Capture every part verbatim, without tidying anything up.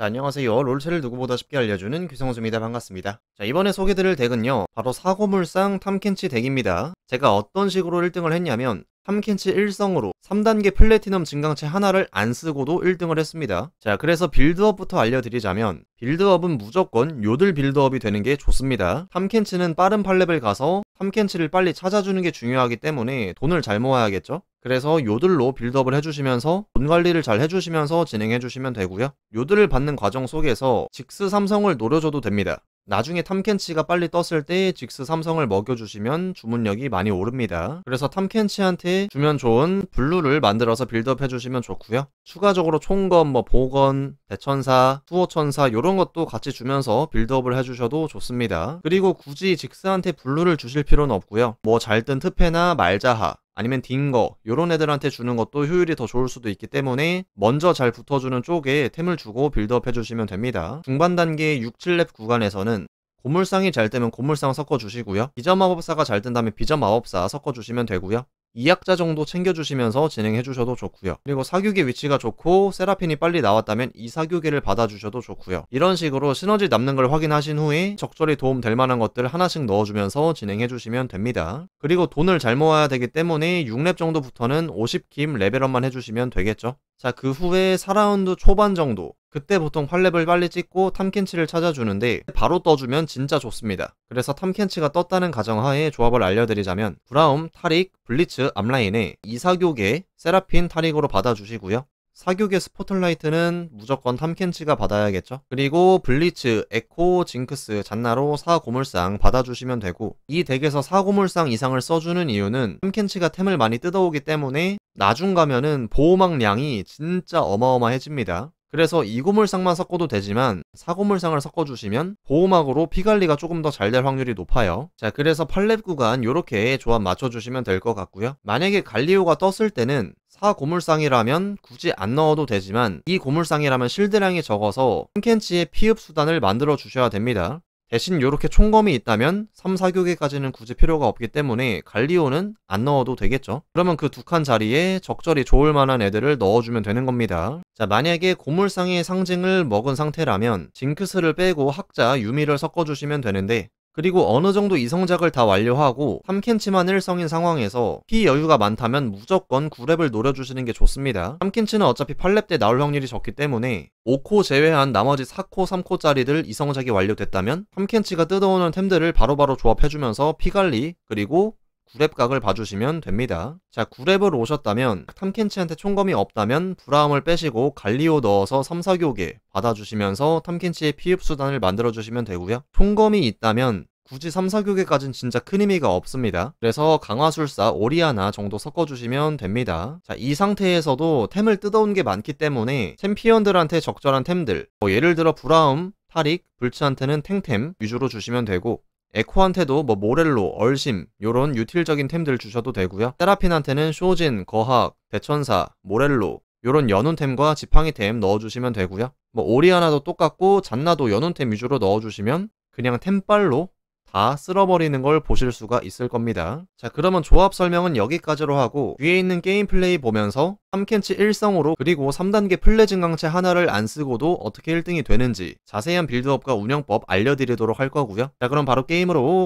자, 안녕하세요. 롤체를 누구보다 쉽게 알려주는 귀성수입니다. 반갑습니다. 자, 이번에 소개드릴 덱은요, 바로 사고물상 탐켄치 덱입니다. 제가 어떤 식으로 일 등을 했냐면 탐켄치 일 성으로 삼 단계 플래티넘 증강체 하나를 안 쓰고도 일 등을 했습니다. 자, 그래서 빌드업부터 알려드리자면 빌드업은 무조건 요들 빌드업이 되는 게 좋습니다. 탐켄치는 빠른 팔 레벨 가서 탐켄치를 빨리 찾아주는 게 중요하기 때문에 돈을 잘 모아야겠죠? 그래서 요들로 빌드업을 해주시면서 돈 관리를 잘 해주시면서 진행해주시면 되고요. 요들을 받는 과정 속에서 직스 삼성을 노려줘도 됩니다. 나중에 탐켄치가 빨리 떴을 때 직스 삼성을 먹여주시면 주문력이 많이 오릅니다. 그래서 탐켄치한테 주면 좋은 블루를 만들어서 빌드업 해주시면 좋고요. 추가적으로 총검, 뭐 보건, 대천사, 수호천사 요런 것도 같이 주면서 빌드업을 해주셔도 좋습니다. 그리고 굳이 직스한테 블루를 주실 필요는 없고요. 뭐 잘 뜬 트페나 말자하 아니면 딩거 요런 애들한테 주는 것도 효율이 더 좋을 수도 있기 때문에 먼저 잘 붙어주는 쪽에 템을 주고 빌드업 해주시면 됩니다. 중반 단계 육, 칠 렙 구간에서는 고물상이 잘 뜨면 고물상 섞어주시고요. 비전마법사가 잘 뜬다면 비전마법사 섞어주시면 되고요. 이약자 정도 챙겨주시면서 진행해주셔도 좋고요. 그리고 사교계 위치가 좋고 세라핀이 빨리 나왔다면 이 사교계를 받아주셔도 좋고요. 이런 식으로 시너지 남는 걸 확인하신 후에 적절히 도움 될 만한 것들 하나씩 넣어주면서 진행해주시면 됩니다. 그리고 돈을 잘 모아야 되기 때문에 육 렙 정도부터는 오십 킴 레벨업만 해주시면 되겠죠. 자, 그 후에 사 라운드 초반 정도 그때 보통 팔 렙을 빨리 찍고 탐켄치를 찾아주는데 바로 떠주면 진짜 좋습니다. 그래서 탐켄치가 떴다는 가정하에 조합을 알려드리자면 브라움, 타릭, 블리츠, 앞라인에 이사교계, 세라핀, 타릭으로 받아주시고요. 사교계 스포틀라이트는 무조건 탐켄치가 받아야겠죠. 그리고 블리츠, 에코, 징크스, 잔나로 사 고물상 받아주시면 되고 이 덱에서 사 고물상 이상을 써주는 이유는 탐켄치가 템을 많이 뜯어오기 때문에 나중 가면은 보호막량이 진짜 어마어마해집니다. 그래서 이 고물상만 섞어도 되지만 사 고물상을 섞어주시면 보호막으로 피관리가 조금 더 잘 될 확률이 높아요. 자, 그래서 팔 렙 구간 요렇게 조합 맞춰주시면 될 것 같고요. 만약에 갈리오가 떴을 때는 사 고물상이라면 굳이 안 넣어도 되지만 이 고물상이라면 실드량이 적어서 탐켄치의 피흡 수단을 만들어 주셔야 됩니다. 대신 요렇게 총검이 있다면 삼, 사교계까지는 굳이 필요가 없기 때문에 갈리오는 안 넣어도 되겠죠. 그러면 그 두 칸 자리에 적절히 좋을 만한 애들을 넣어주면 되는 겁니다. 자, 만약에 고물상의 상징을 먹은 상태라면 징크스를 빼고 학자, 유미를 섞어주시면 되는데 그리고 어느 정도 이성작을 다 완료하고 탐켄치만 일 성인 상황에서 피 여유가 많다면 무조건 구 렙을 노려주시는 게 좋습니다. 탐켄치는 어차피 팔 렙 때 나올 확률이 적기 때문에 오 코 제외한 나머지 사 코, 삼 코짜리들 이성작이 완료됐다면 탐켄치가 뜯어오는 템들을 바로바로 조합해주면서 피관리 그리고 구 렙 각을 봐주시면 됩니다. 자, 구 렙을 오셨다면 탐켄치한테 총검이 없다면 브라움을 빼시고 갈리오 넣어서 삼, 사교계 받아주시면서 탐켄치의 피흡 수단을 만들어주시면 되고요. 총검이 있다면 굳이 삼, 사교계까진 진짜 큰 의미가 없습니다. 그래서 강화술사, 오리아나 정도 섞어주시면 됩니다. 자, 이 상태에서도 템을 뜯어온 게 많기 때문에 챔피언들한테 적절한 템들 뭐 예를 들어 브라움, 타릭, 불츠한테는 탱템 위주로 주시면 되고 에코한테도 뭐 모렐로, 얼심 요런 유틸적인 템들 주셔도 되고요. 세라핀한테는 쇼진, 거학, 대천사, 모렐로 요런 연운템과 지팡이템 넣어주시면 되고요. 뭐 오리아나도 똑같고 잔나도 연운템 위주로 넣어주시면 그냥 템빨로 다 쓸어버리는 걸 보실 수가 있을 겁니다. 자, 그러면 조합 설명은 여기까지로 하고 위에 있는 게임 플레이 보면서 탐켄치 일 성으로 그리고 삼 단계 플레 증강체 하나를 안 쓰고도 어떻게 일 등이 되는지 자세한 빌드업과 운영법 알려드리도록 할 거고요. 자, 그럼 바로 게임으로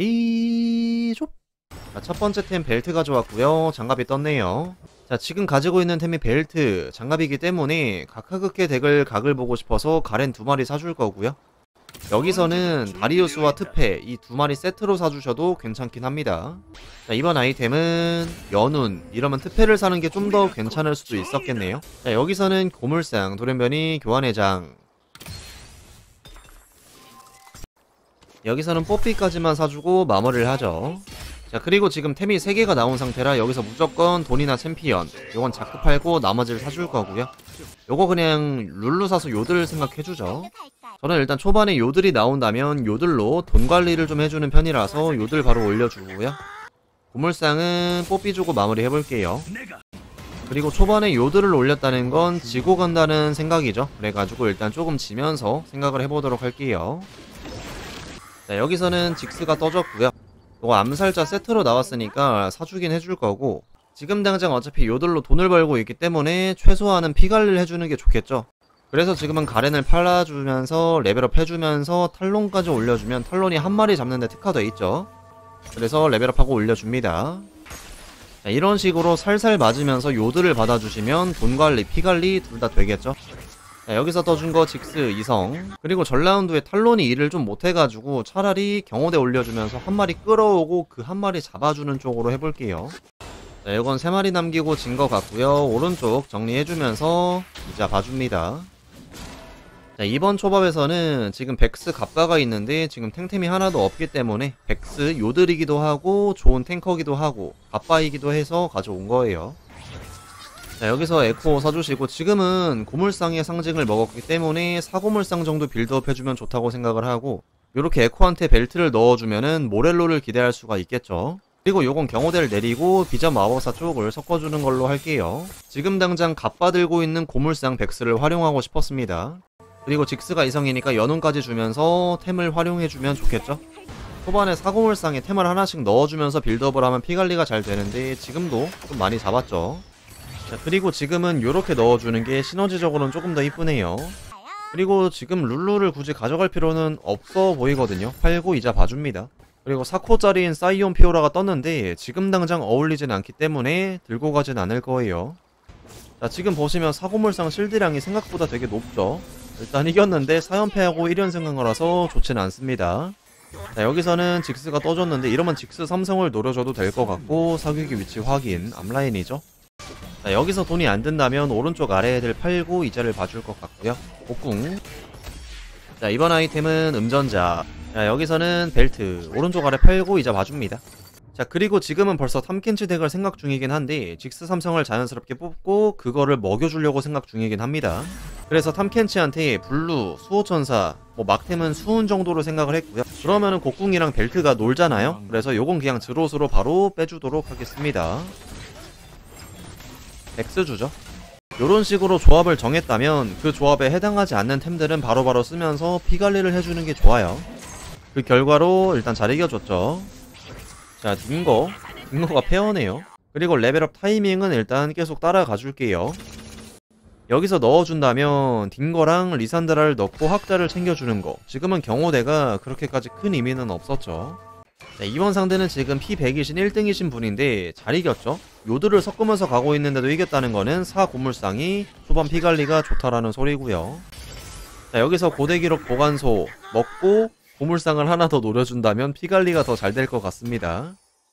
가시죠. 자, 첫 번째 템 벨트 가져왔고요. 장갑이 떴네요. 자, 지금 가지고 있는 템이 벨트, 장갑이기 때문에 각하극의 덱을 각을 보고 싶어서 가렌 두 마리 사줄 거고요. 여기서는 다리우스와 트페 이 두 마리 세트로 사주셔도 괜찮긴 합니다. 자, 이번 아이템은 연운, 이러면 트페를 사는 게 좀 더 괜찮을 수도 있었겠네요. 자, 여기서는 고물상, 돌연변이, 교환회장 여기서는 뽀삐까지만 사주고 마무리를 하죠. 자, 그리고 지금 템이 세 개가 나온 상태라 여기서 무조건 돈이나 챔피언 요건 자꾸 팔고 나머지를 사줄 거고요. 요거 그냥 룰루 사서 요들 생각해주죠. 저는 일단 초반에 요들이 나온다면 요들로 돈 관리를 좀 해주는 편이라서 요들 바로 올려주고요. 고물상은 뽀삐 주고 마무리 해볼게요. 그리고 초반에 요들을 올렸다는 건 지고 간다는 생각이죠. 그래가지고 일단 조금 지면서 생각을 해보도록 할게요. 자, 여기서는 직스가 떠졌고요. 요거 암살자 세트로 나왔으니까 사주긴 해줄 거고 지금 당장 어차피 요들로 돈을 벌고 있기 때문에 최소한은 피관리를 해주는 게 좋겠죠. 그래서 지금은 가렌을 팔아주면서 레벨업 해주면서 탈론까지 올려주면 탈론이 한 마리 잡는데 특화돼 있죠. 그래서 레벨업하고 올려줍니다. 자, 이런 식으로 살살 맞으면서 요드를 받아주시면 돈관리, 피관리 둘 다 되겠죠. 자, 여기서 떠준 거 직스 이성. 그리고 전라운드에 탈론이 일을 좀 못해가지고 차라리 경호대 올려주면서 한 마리 끌어오고 그 한 마리 잡아주는 쪽으로 해볼게요. 자, 이건 세 마리 남기고 진 것 같고요. 오른쪽 정리해주면서 이자 봐줍니다. 자, 이번 초밥에서는 지금 백스 갑바가 있는데 지금 탱템이 하나도 없기 때문에 백스 요들이기도 하고 좋은 탱커기도 하고 갑바이기도 해서 가져온 거예요. 자, 여기서 에코 사주시고 지금은 고물상의 상징을 먹었기 때문에 사고물상 정도 빌드업 해주면 좋다고 생각을 하고 요렇게 에코한테 벨트를 넣어주면은 모렐로를 기대할 수가 있겠죠. 그리고 요건 경호대를 내리고 비전 마법사 쪽을 섞어주는 걸로 할게요. 지금 당장 갑바 들고 있는 고물상 백스를 활용하고 싶었습니다. 그리고 직스가 이성이니까 연운까지 주면서 템을 활용해주면 좋겠죠? 초반에 사고물상에 템을 하나씩 넣어주면서 빌드업을 하면 피관리가 잘 되는데 지금도 좀 많이 잡았죠. 자, 그리고 지금은 요렇게 넣어주는 게 시너지적으로는 조금 더 이쁘네요. 그리고 지금 룰루를 굳이 가져갈 필요는 없어 보이거든요. 팔고 이자 봐줍니다. 그리고 사 코짜리인 사이온 피오라가 떴는데 지금 당장 어울리진 않기 때문에 들고 가진 않을 거예요. 자, 지금 보시면 사고물상 실드량이 생각보다 되게 높죠. 일단 이겼는데 사 연패하고 일 연승한 거라서 좋진 않습니다. 자, 여기서는 직스가 떠줬는데 이러면 직스 삼성을 노려줘도 될 것 같고 사격의 위치 확인, 앞라인이죠. 자, 여기서 돈이 안 든다면 오른쪽 아래 애들 팔고 이자를 봐줄 것 같고요. 복궁. 자, 이번 아이템은 음전자. 자, 여기서는 벨트 오른쪽 아래 팔고 이자 봐줍니다. 자, 그리고 지금은 벌써 탐켄치 덱을 생각 중이긴 한데 직스 삼성을 자연스럽게 뽑고 그거를 먹여주려고 생각 중이긴 합니다. 그래서 탐켄치한테 블루, 수호천사, 뭐 막템은 수은 정도로 생각을 했고요. 그러면은 곡궁이랑 벨트가 놀잖아요. 그래서 요건 그냥 드롯으로 바로 빼주도록 하겠습니다. 백스 주죠. 요런 식으로 조합을 정했다면 그 조합에 해당하지 않는 템들은 바로바로 바로 쓰면서 피관리를 해주는 게 좋아요. 그 결과로 일단 잘 이겨줬죠. 자, 딩거. 딩거가 페어네요. 그리고 레벨업 타이밍은 일단 계속 따라가 줄게요. 여기서 넣어준다면 딩거랑 리산드라를 넣고 학자를 챙겨주는 거. 지금은 경호대가 그렇게까지 큰 의미는 없었죠. 자, 이번 상대는 지금 피 백이신 일 등이신 분인데 잘 이겼죠? 요드를 섞으면서 가고 있는데도 이겼다는 거는 사 고물상이 초반 피관리가 좋다라는 소리고요. 자, 여기서 고대 기록 보관소 먹고 고물상을 하나 더 노려준다면 피관리가 더 잘 될 것 같습니다.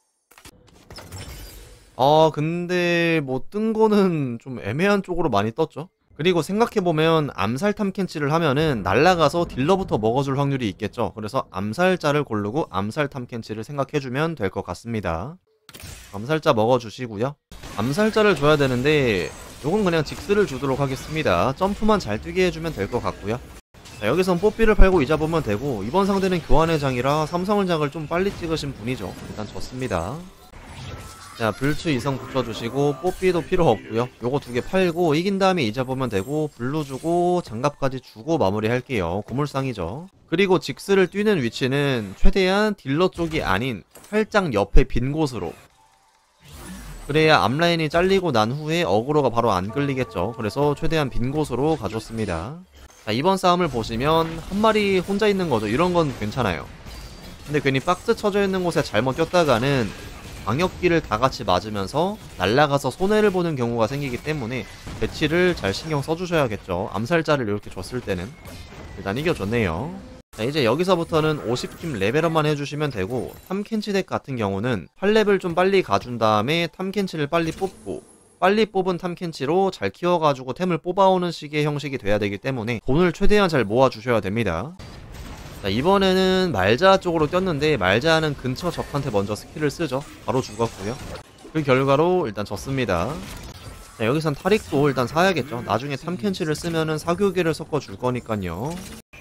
아, 근데 뭐 뜬 거는 좀 애매한 쪽으로 많이 떴죠. 그리고 생각해보면 암살 탐켄치를 하면은 날라가서 딜러부터 먹어줄 확률이 있겠죠. 그래서 암살자를 고르고 암살 탐켄치를 생각해주면 될 것 같습니다. 암살자 먹어주시고요. 암살자를 줘야 되는데 요건 그냥 직스를 주도록 하겠습니다. 점프만 잘 뛰게 해주면 될 것 같고요. 자, 여기선 뽀삐를 팔고 이자 보면 되고 이번 상대는 교환의 장이라 삼성을 장을 좀 빨리 찍으신 분이죠. 일단 졌습니다. 자, 불추 이성 붙여주시고 뽀삐도 필요 없고요. 요거 두 개 팔고 이긴 다음에 이자 보면 되고 블루 주고 장갑까지 주고 마무리 할게요. 고물상이죠. 그리고 직스를 뛰는 위치는 최대한 딜러 쪽이 아닌 살짝 옆에 빈 곳으로, 그래야 앞라인이 잘리고 난 후에 어그로가 바로 안 끌리겠죠. 그래서 최대한 빈 곳으로 가줬습니다. 자, 이번 싸움을 보시면 한 마리 혼자 있는 거죠. 이런 건 괜찮아요. 근데 괜히 박스 쳐져 있는 곳에 잘못 꼈다가는 방역기를 다 같이 맞으면서 날아가서 손해를 보는 경우가 생기기 때문에 배치를 잘 신경 써주셔야겠죠. 암살자를 이렇게 줬을 때는. 일단 이겨줬네요. 자, 이제 여기서부터는 오십 팀 레벨업만 해주시면 되고 탐켄치 덱 같은 경우는 팔 레벨 좀 빨리 가준 다음에 탐켄치를 빨리 뽑고 빨리 뽑은 탐켄치로 잘 키워가지고 템을 뽑아오는 식의 형식이 돼야 되기 때문에 돈을 최대한 잘 모아주셔야 됩니다. 자, 이번에는 말자 쪽으로 뛰었는데 말자는 근처 적한테 먼저 스킬을 쓰죠. 바로 죽었고요. 그 결과로 일단 졌습니다. 자, 여기선 타릭도 일단 사야겠죠. 나중에 탐켄치를 쓰면은 사교계를 섞어줄 거니까요.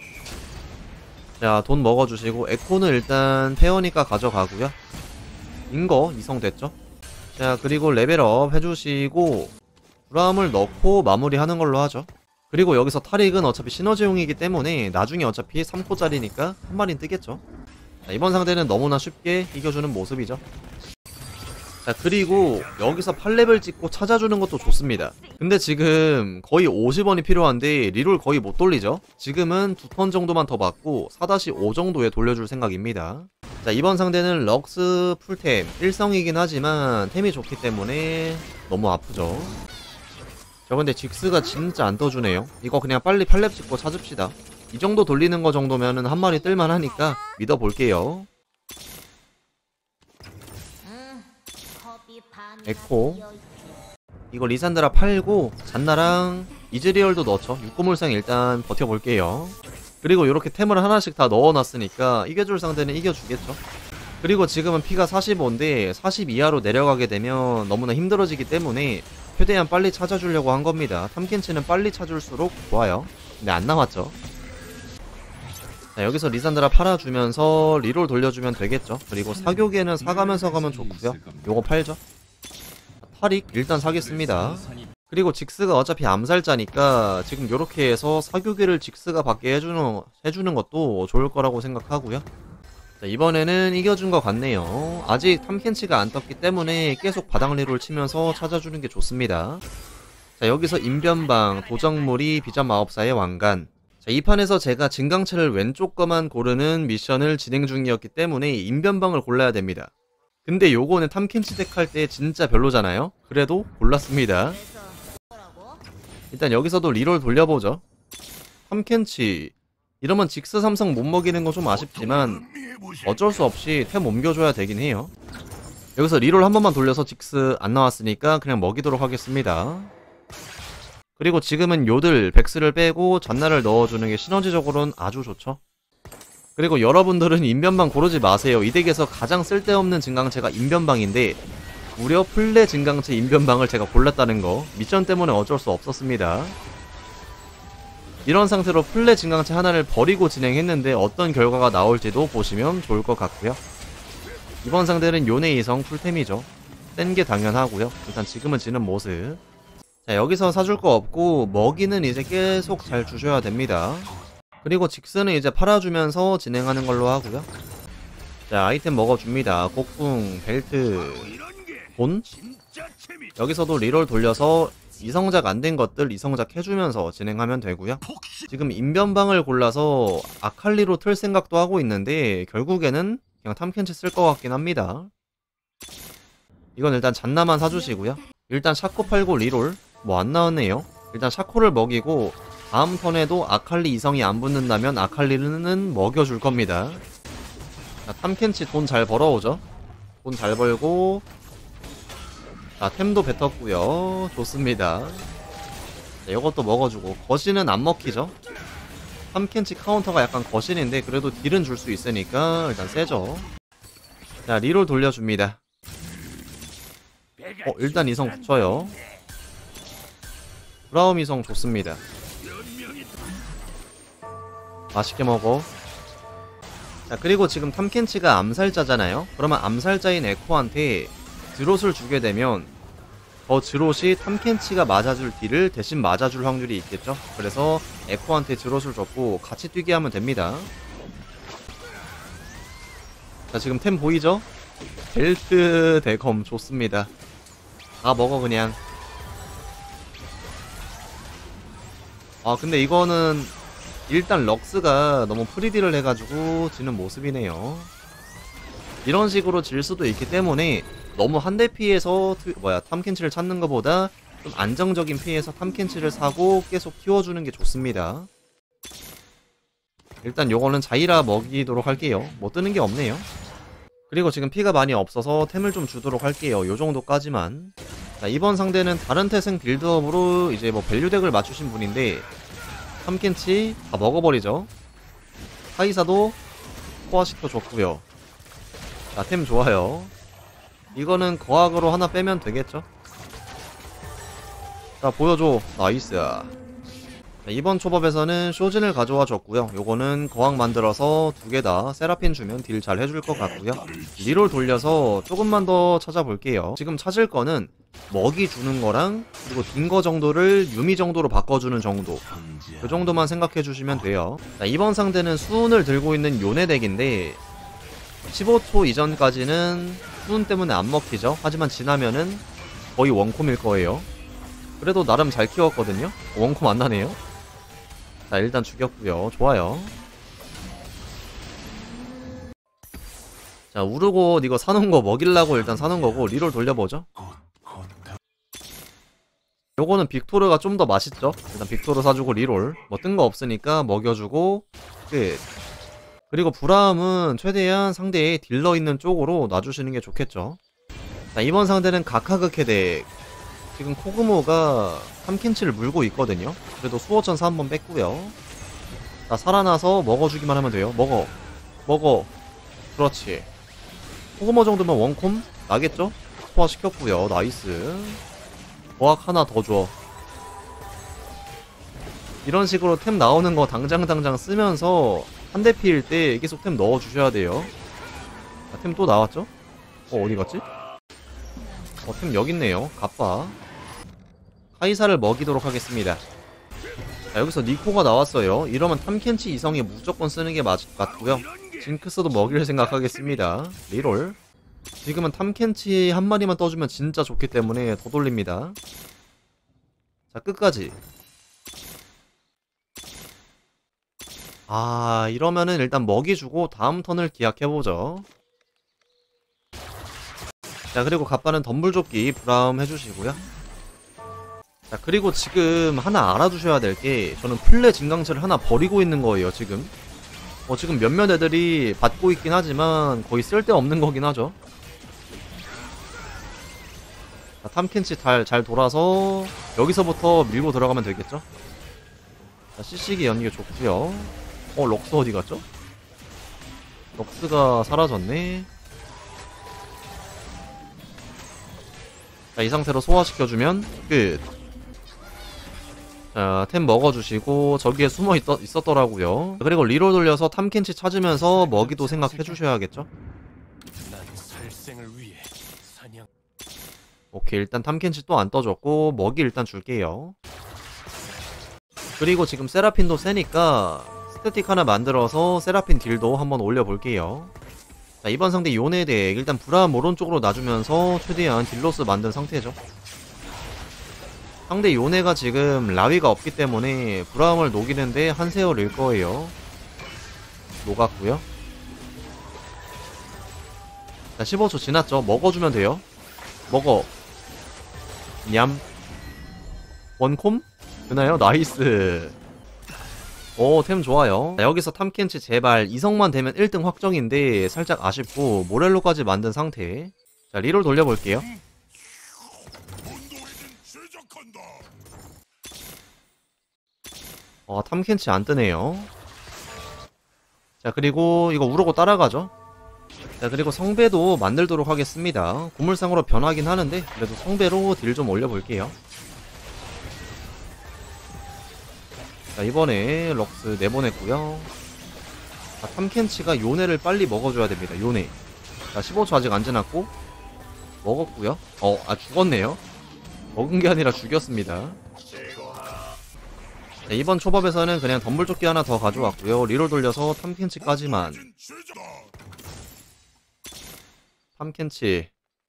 자, 돈 먹어주시고 에코는 일단 페어니까 가져가고요. 인거 이성됐죠. 자, 그리고 레벨업 해주시고 브람을 넣고 마무리하는 걸로 하죠. 그리고 여기서 타릭은 어차피 시너지용이기 때문에 나중에 어차피 삼 코짜리니까 한 마리는 뜨겠죠. 자, 이번 상대는 너무나 쉽게 이겨주는 모습이죠. 자, 그리고 여기서 팔 레벨 찍고 찾아주는 것도 좋습니다. 근데 지금 거의 오십 원이 필요한데 리롤 거의 못 돌리죠? 지금은 두 턴 정도만 더 받고 사 오 정도에 돌려줄 생각입니다. 자, 이번 상대는 럭스 풀템 일성이긴 하지만 템이 좋기 때문에 너무 아프죠. 저 근데 직스가 진짜 안 떠주네요. 이거 그냥 빨리 팔 렙 찍고 찾읍시다. 이 정도 돌리는 거 정도면은 한 마리 뜰만 하니까 믿어볼게요. 에코 이거 리산드라 팔고 잔나랑 이즈리얼도 넣죠. 육고물상 일단 버텨볼게요. 그리고 이렇게 템을 하나씩 다 넣어놨으니까 이겨줄 상대는 이겨주겠죠. 그리고 지금은 피가 사십오인데 사십 이하로 내려가게 되면 너무나 힘들어지기 때문에 최대한 빨리 찾아주려고 한 겁니다. 탐켄치는 빨리 찾을수록 좋아요. 근데 안 남았죠. 자, 여기서 리산드라 팔아주면서 리롤 돌려주면 되겠죠. 그리고 사교계는 사가면서 가면 좋고요. 요거 팔죠. 타릭 일단 사겠습니다. 그리고 직스가 어차피 암살자니까 지금 요렇게 해서 사교계를 직스가 받게 해주는, 해주는 것도 좋을 거라고 생각하고요. 자, 이번에는 이겨준 것 같네요. 아직 탐켄치가 안 떴기 때문에 계속 바닥 리롤 치면서 찾아주는 게 좋습니다. 자, 여기서 인변방, 도적무리, 비전마법사의 왕관. 자, 이 판에서 제가 진강체를 왼쪽 거만 고르는 미션을 진행 중이었기 때문에 인변방을 골라야 됩니다. 근데 요거는 탐켄치 덱 할 때 진짜 별로잖아요? 그래도 골랐습니다. 일단 여기서도 리롤 돌려보죠. 탐켄치 이러면 직스 삼성 못 먹이는 건 좀 아쉽지만 어쩔 수 없이 템 옮겨줘야 되긴 해요. 여기서 리롤 한 번만 돌려서 직스 안 나왔으니까 그냥 먹이도록 하겠습니다. 그리고 지금은 요들 백스를 빼고 잔나를 넣어주는 게 시너지적으로는 아주 좋죠. 그리고 여러분들은 인변방 고르지 마세요. 이 덱에서 가장 쓸데없는 증강체가 인변방인데 무려 플레 증강체 인변방을 제가 골랐다는 거 미션 때문에 어쩔 수 없었습니다. 이런 상태로 플레 증강체 하나를 버리고 진행했는데 어떤 결과가 나올지도 보시면 좋을 것 같고요. 이번 상대는 요네 이성 풀템이죠. 센 게 당연하고요. 일단 지금은 지는 모습. 자, 여기서 사줄 거 없고 먹이는 이제 계속 잘 주셔야 됩니다. 그리고 직스는 이제 팔아주면서 진행하는 걸로 하고요. 자, 아이템 먹어줍니다. 곡궁, 벨트, 돈? 여기서도 리롤 돌려서 이성작 안 된 것들 이성작 해주면서 진행하면 되고요. 지금 인변방을 골라서 아칼리로 틀 생각도 하고 있는데 결국에는 그냥 탐켄치 쓸 것 같긴 합니다. 이건 일단 잔나만 사주시고요. 일단 샤코 팔고 리롤 뭐 안 나왔네요. 일단 샤코를 먹이고 다음 턴에도 아칼리 이성이 안 붙는다면 아칼리는 먹여줄 겁니다. 자, 탐켄치 돈 잘 벌어오죠. 돈 잘 벌고 자, 템도 뱉었고요. 좋습니다. 자, 이것도 먹어주고 거신은 안 먹히죠. 탐켄치 카운터가 약간 거신인데 그래도 딜은 줄 수 있으니까 일단 세죠. 자, 리롤 돌려줍니다. 어, 일단 이성 붙여요. 브라움 이성 좋습니다. 맛있게 먹어. 자, 그리고 지금 탐켄치가 암살자잖아요. 그러면 암살자인 에코한테 드롯을 주게 되면 더 드롯이 탐켄치가 맞아줄 딜을 대신 맞아줄 확률이 있겠죠. 그래서 에코한테 드롯을 줬고 같이 뛰게 하면 됩니다. 자, 지금 템 보이죠? 벨트 대검 좋습니다. 다 먹어 그냥. 아, 근데 이거는 일단 럭스가 너무 프리딜을 해가지고 지는 모습이네요. 이런 식으로 질 수도 있기 때문에 너무 한 대 피해서 트, 뭐야 탐켄치를 찾는 것보다 좀 안정적인 피해서 탐켄치를 사고 계속 키워주는 게 좋습니다. 일단 요거는 자이라 먹이도록 할게요. 뭐 뜨는 게 없네요. 그리고 지금 피가 많이 없어서 템을 좀 주도록 할게요. 요 정도까지만. 자, 이번 상대는 다른 태생 빌드업으로 이제 뭐 밸류덱을 맞추신 분인데 탐켄치 다 먹어버리죠. 카이사도 포화시켜줬고요. 자, 템 좋아요. 이거는 거학으로 하나 빼면 되겠죠. 자, 보여줘. 나이스. 자, 이번 초밥에서는 쇼진을 가져와 줬고요. 요거는 거학 만들어서 두 개 다 세라핀 주면 딜 잘 해줄 것 같고요. 리롤 돌려서 조금만 더 찾아볼게요. 지금 찾을 거는 먹이 주는 거랑 그리고 긴 거 정도를 유미 정도로 바꿔주는 정도, 그 정도만 생각해 주시면 돼요. 자, 이번 상대는 수운을 들고 있는 요네 덱인데 십오 초 이전까지는 수은 때문에 안 먹히죠. 하지만 지나면은 거의 원콤일 거예요. 그래도 나름 잘 키웠거든요. 원콤 안 나네요. 자, 일단 죽였고요. 좋아요. 자, 우르곤 이거 사놓은 거 먹이려고 일단 사놓은 거고, 리롤 돌려보죠. 요거는 빅토르가 좀 더 맛있죠. 일단 빅토르 사주고 리롤 뭐 뜬 거 없으니까 먹여주고 끝. 그리고 브라움은 최대한 상대의 딜러 있는 쪽으로 놔주시는 게 좋겠죠. 자, 이번 상대는 가카그케 덱. 지금 코그모가 탐켄치를 물고 있거든요. 그래도 수호천사 한번 뺐고요. 자, 살아나서 먹어주기만 하면 돼요. 먹어 먹어. 그렇지. 코그모 정도면 원콤 나겠죠? 소화시켰고요. 나이스. 거학 하나 더 줘. 이런 식으로 템 나오는 거 당장 당장 쓰면서 한 대 피일 때 계속 템 넣어주셔야 돼요. 아, 템 또 나왔죠? 어, 어디 갔지? 어, 템 여기 있네요. 갑바. 카이사를 먹이도록 하겠습니다. 자, 여기서 니코가 나왔어요. 이러면 탐켄치 이성이 무조건 쓰는 게 맞, 맞고요. 징크스도 먹일 생각하겠습니다. 리롤. 지금은 탐켄치 한 마리만 떠주면 진짜 좋기 때문에 더 돌립니다. 자, 끝까지. 아, 이러면은 일단 먹이 주고 다음 턴을 기약해보죠. 자, 그리고 갑바는 덤불조끼 브라움 해주시고요. 자, 그리고 지금 하나 알아두셔야 될 게, 저는 플레 진강체를 하나 버리고 있는 거예요, 지금. 어, 지금 몇몇 애들이 받고 있긴 하지만 거의 쓸데없는 거긴 하죠. 자, 탐켄치 잘, 잘 돌아서 여기서부터 밀고 들어가면 되겠죠? 자, 씨씨기 연계 좋구요. 어, 럭스 어디 갔죠? 럭스가 사라졌네. 자, 이 상태로 소화시켜주면 끝. 자, 템 먹어주시고 저기에 숨어 있, 있었더라고요. 그리고 리롤 돌려서 탐켄치 찾으면서 먹이도 생각해주셔야겠죠? 오케이, 일단 탐켄치 또 안 떠줬고 먹이 일단 줄게요. 그리고 지금 세라핀도 세니까 스태틱 하나 만들어서 세라핀 딜도 한번 올려볼게요. 자, 이번 상대 요네 덱 일단 브라움 오른쪽으로 놔주면서 최대한 딜로스 만든 상태죠. 상대 요네가 지금 라위가 없기 때문에 브라움을 녹이는데 한 세월일 거예요. 녹았고요. 자, 십오 초 지났죠. 먹어주면 돼요. 먹어. 냠. 원콤? 되나요? 나이스. 오, 템 좋아요. 자, 여기서 탐켄치 제발 이성만 되면 일 등 확정인데 살짝 아쉽고 모렐로까지 만든 상태. 자, 리롤 돌려볼게요. 어, 탐켄치 안 뜨네요. 자, 그리고 이거 우르고 따라가죠. 자, 그리고 성배도 만들도록 하겠습니다. 고물상으로 변하긴 하는데 그래도 성배로 딜 좀 올려볼게요. 자, 이번에 럭스 내보냈고요. 자, 탐켄치가 요네를 빨리 먹어줘야 됩니다. 요네. 자, 십오 초 아직 안 지났고 먹었고요. 어, 아, 죽었네요. 먹은 게 아니라 죽였습니다. 자, 이번 초밥에서는 그냥 덤불조끼 하나 더 가져왔고요. 리롤 돌려서 탐켄치까지만. 탐켄치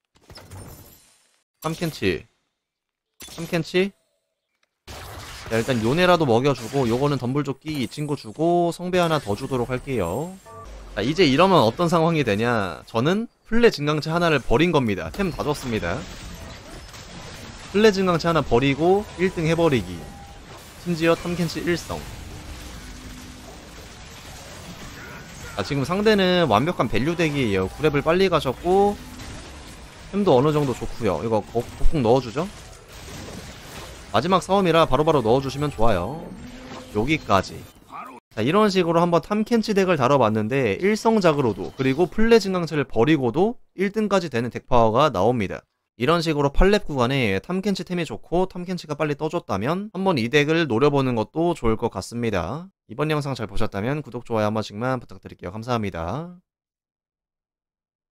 탐켄치 탐켄치. 자, 일단 요네라도 먹여주고 요거는 덤불조끼 이 친구 주고 성배 하나 더 주도록 할게요. 자, 이제 이러면 어떤 상황이 되냐. 저는 플레 증강체 하나를 버린 겁니다. 템 다 줬습니다. 플레 증강체 하나 버리고 일 등 해버리기. 심지어 탐켄치 일성. 아, 지금 상대는 완벽한 밸류 덱이에요. 구 렙을 빨리 가셨고 템도 어느정도 좋구요. 이거 kokuk 넣어주죠. 마지막 싸움이라 바로바로 넣어주시면 좋아요. 여기까지. 자, 이런 식으로 한번 탐켄치 덱을 다뤄봤는데 일성작으로도 그리고 플레 증강체를 버리고도 일 등까지 되는 덱 파워가 나옵니다. 이런 식으로 팔 렙 구간에 탐켄치 템이 좋고 탐켄치가 빨리 떠줬다면 한번 이 덱을 노려보는 것도 좋을 것 같습니다. 이번 영상 잘 보셨다면 구독, 좋아요 한 번씩만 부탁드릴게요. 감사합니다.